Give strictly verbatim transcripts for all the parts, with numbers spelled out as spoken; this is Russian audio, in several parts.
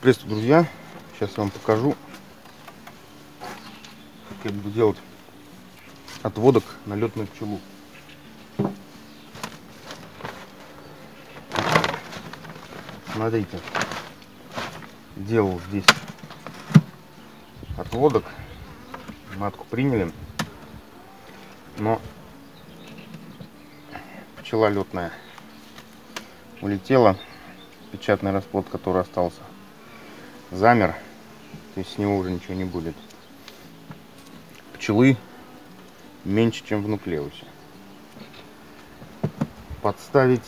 Приветствую, друзья! Сейчас я вам покажу, как я буду делать отводок на летную пчелу. Смотрите, делал здесь отводок, матку приняли, но пчела летная улетела, печатный расплод, который остался, замер, то есть с него уже ничего не будет. Пчелы меньше, чем в нуклеусе. Подставить,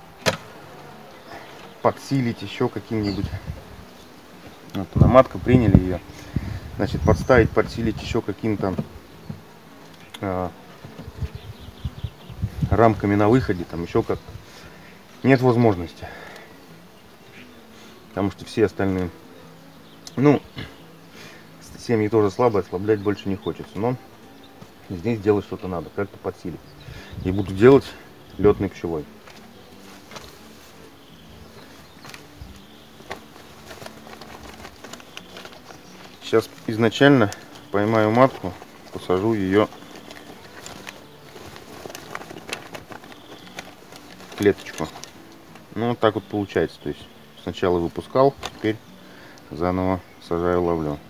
подсилить еще каким-нибудь. Вот она, матка, приняли ее. Значит, подставить, подсилить еще каким-то э, рамками на выходе, там еще как нет возможности. Потому что все остальные, ну, семьи тоже слабые, ослаблять больше не хочется. Но здесь делать что-то надо, как-то подсилить. И буду делать летной пчелой. Сейчас изначально поймаю матку, посажу ее в клеточку. Ну, вот так вот получается. То есть сначала выпускал, теперь заново сажаю, ловлю.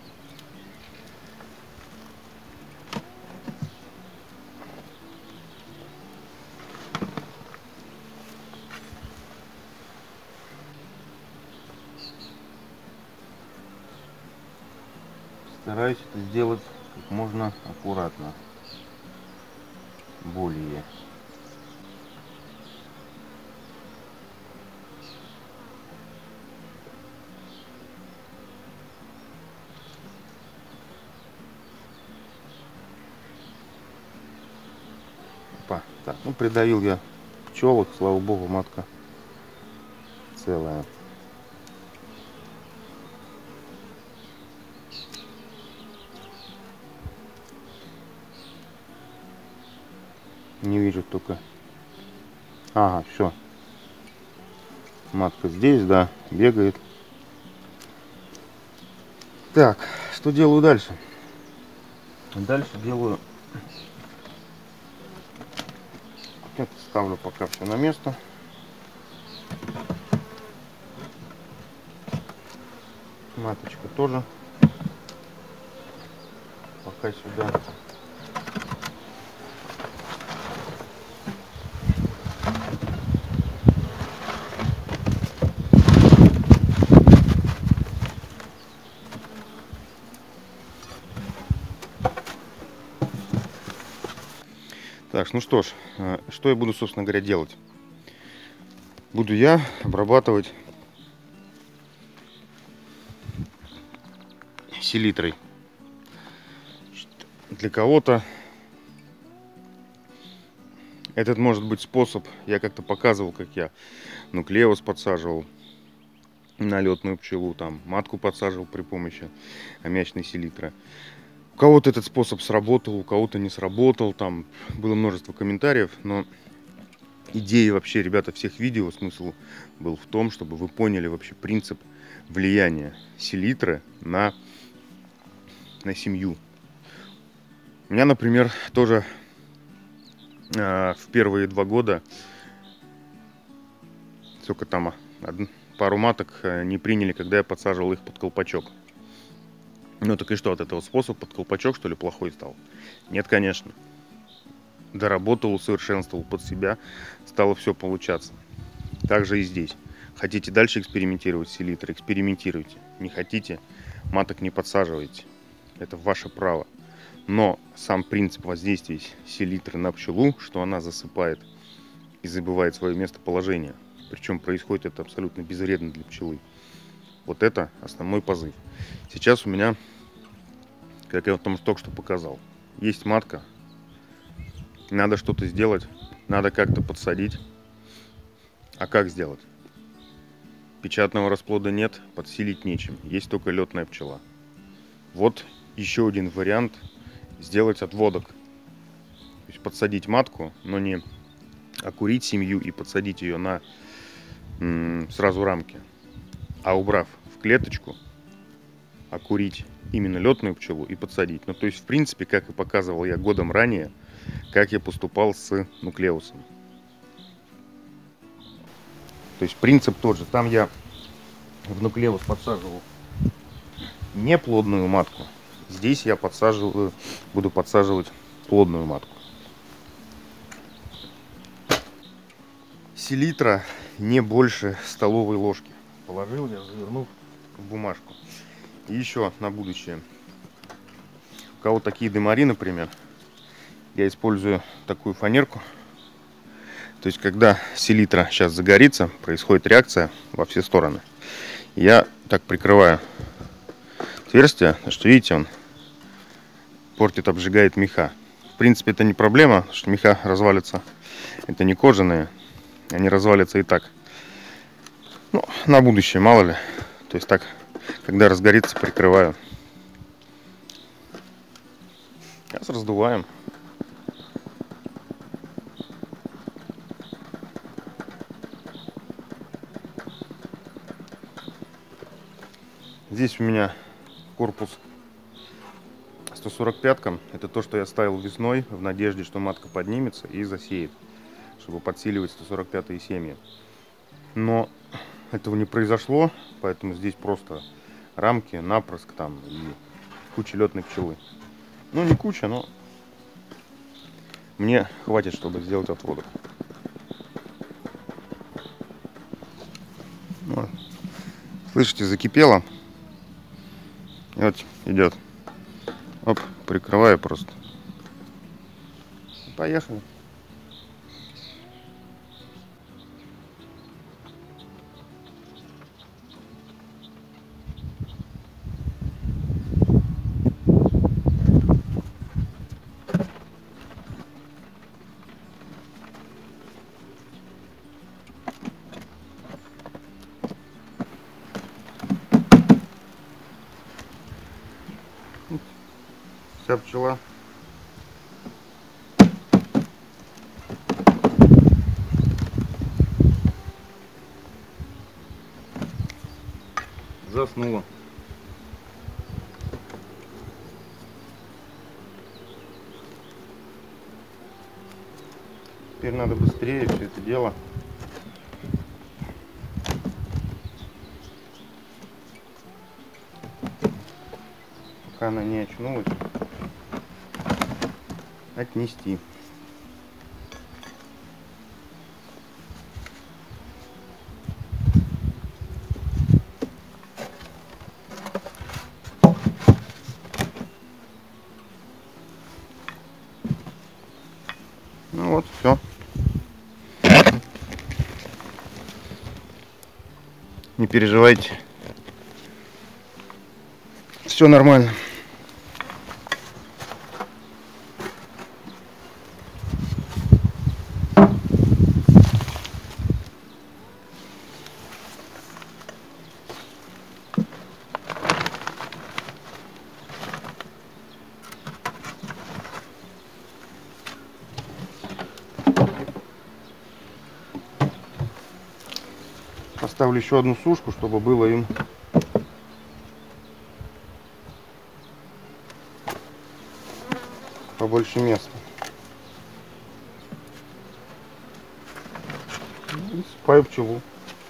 Стараюсь это сделать как можно аккуратно, более. Опа. Так, ну придавил я пчелок, слава богу, матка целая. Не вижу только. Ага, все. Матка здесь, да, бегает. Так, что делаю дальше? Дальше делаю. Это ставлю пока все на место. Маточка тоже пока сюда. Так, ну что ж, что я буду, собственно говоря, делать? Буду я обрабатывать селитрой. Для кого-то этот может быть способ, я как-то показывал, как я нуклеус подсаживал на летную пчелу, там матку подсаживал при помощи аммиачной селитры. У кого-то этот способ сработал, у кого-то не сработал, там было множество комментариев, но идея вообще, ребята, всех видео, смысл был в том, чтобы вы поняли вообще принцип влияния селитры на, на семью. У меня, например, тоже э, в первые два года, сколько там, одну, пару маток не приняли, когда я подсаживал их под колпачок. Ну так и что, от этого способ под колпачок, что ли, плохой стал? Нет, конечно. Доработал, усовершенствовал под себя, стало все получаться. Также и здесь. Хотите дальше экспериментировать с селитрой, экспериментируйте. Не хотите, маток не подсаживайте. Это ваше право. Но сам принцип воздействия селитры на пчелу, что она засыпает и забывает свое местоположение. Причем происходит это абсолютно безвредно для пчелы. Вот это основной позыв. Сейчас у меня, как я вам только что показал, есть матка. Надо что-то сделать, надо как-то подсадить. А как сделать? Печатного расплода нет, подсилить нечем. Есть только летная пчела. Вот еще один вариант сделать отводок. То есть подсадить матку, но не окурить семью и подсадить ее на м, сразу рамки, а убрав в клеточку окурить именно летную пчелу и подсадить. Ну, то есть, в принципе, как и показывал я годом ранее, как я поступал с нуклеусом. То есть принцип тот же. Там я в нуклеус подсаживал неплодную матку. Здесь я подсаживаю, буду подсаживать плодную матку. Селитра не больше столовой ложки. Положил я, завернул в бумажку. И еще на будущее. У кого такие дымари, например, я использую такую фанерку. То есть, когда селитра сейчас загорится, происходит реакция во все стороны. Я так прикрываю отверстие, что, видите, он портит, обжигает меха. В принципе, это не проблема, потому что меха развалятся. Это не кожаные, они развалятся и так. Ну, на будущее, мало ли. То есть так, когда разгорится, прикрываю. Сейчас раздуваем. Здесь у меня корпус сто сорок пяткам. Это то, что я ставил весной в надежде, что матка поднимется и засеет, чтобы подсиливать сто сорок пятые семьи. Но этого не произошло, поэтому здесь просто рамки, напрыск там и куча летной пчелы. Ну, не куча, но мне хватит, чтобы сделать отводок. Вот. Слышите, закипело. Вот идет. Оп, прикрываю просто. Поехали. Вся пчела заснула. Теперь надо быстрее все это дело пока она не очнулась, отнести. Ну вот, все. Не переживайте. Все нормально. Поставлю еще одну сушку, чтобы было им побольше места. И сыпаю пчелу.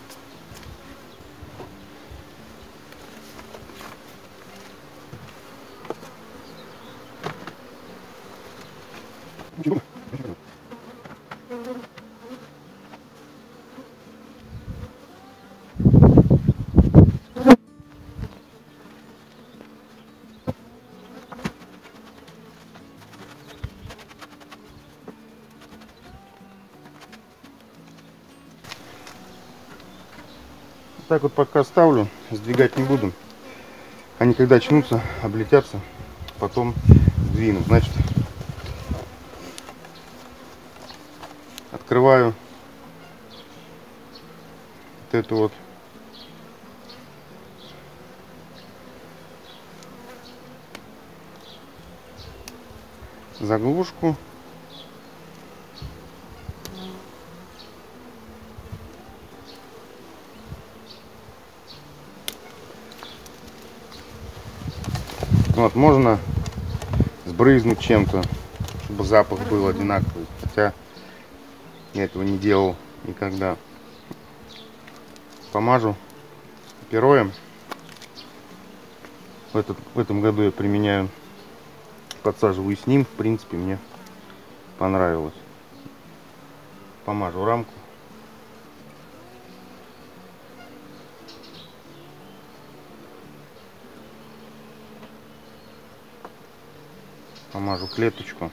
Так вот пока ставлю, сдвигать не буду. Они когда очнутся, облетятся, потом сдвину. Значит, открываю вот эту вот заглушку. Вот, можно сбрызнуть чем-то, чтобы запах был одинаковый. Хотя я этого не делал никогда. Помажу пероем. В, этот, в этом году я применяю, подсаживаю с ним. В принципе, мне понравилось. Помажу рамку. Помажу клеточку.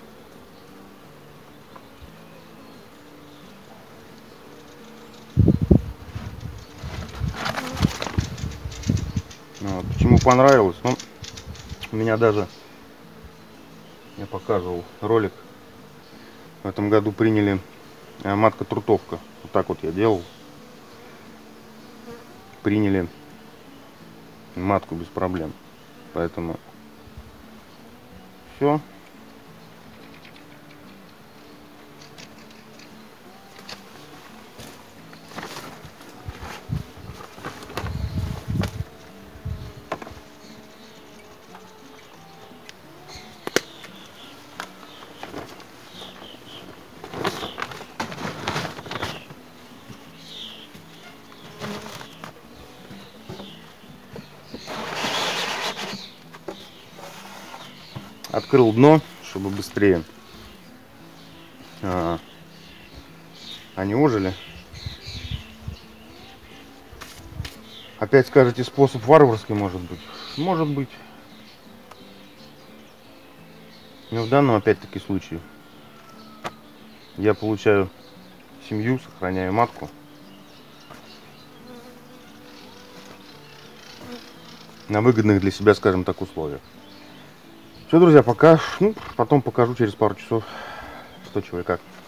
Вот. Почему понравилось? Ну, у меня даже, я показывал ролик, в этом году приняли матка трутовка. Вот так вот я делал. Приняли матку без проблем. Поэтому все. Открыл дно, чтобы быстрее а, они ожили. Опять скажете, способ варварский может быть? Может быть. Но в данном опять-таки случае я получаю семью, сохраняю матку. На выгодных для себя, скажем так, условиях. Все, друзья, пока. Ну, потом покажу через пару часов, что чего и как.